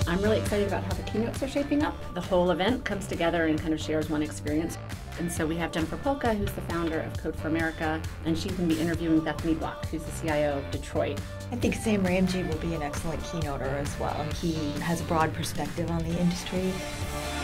I'm really excited about how the keynotes are shaping up. The whole event comes together and kind of shares one experience. And so we have Jennifer Polka, who's the founder of Code for America, and she's going to be interviewing Bethany Block, who's the CIO of Detroit. I think Sam Ramji will be an excellent keynoter as well. He has a broad perspective on the industry.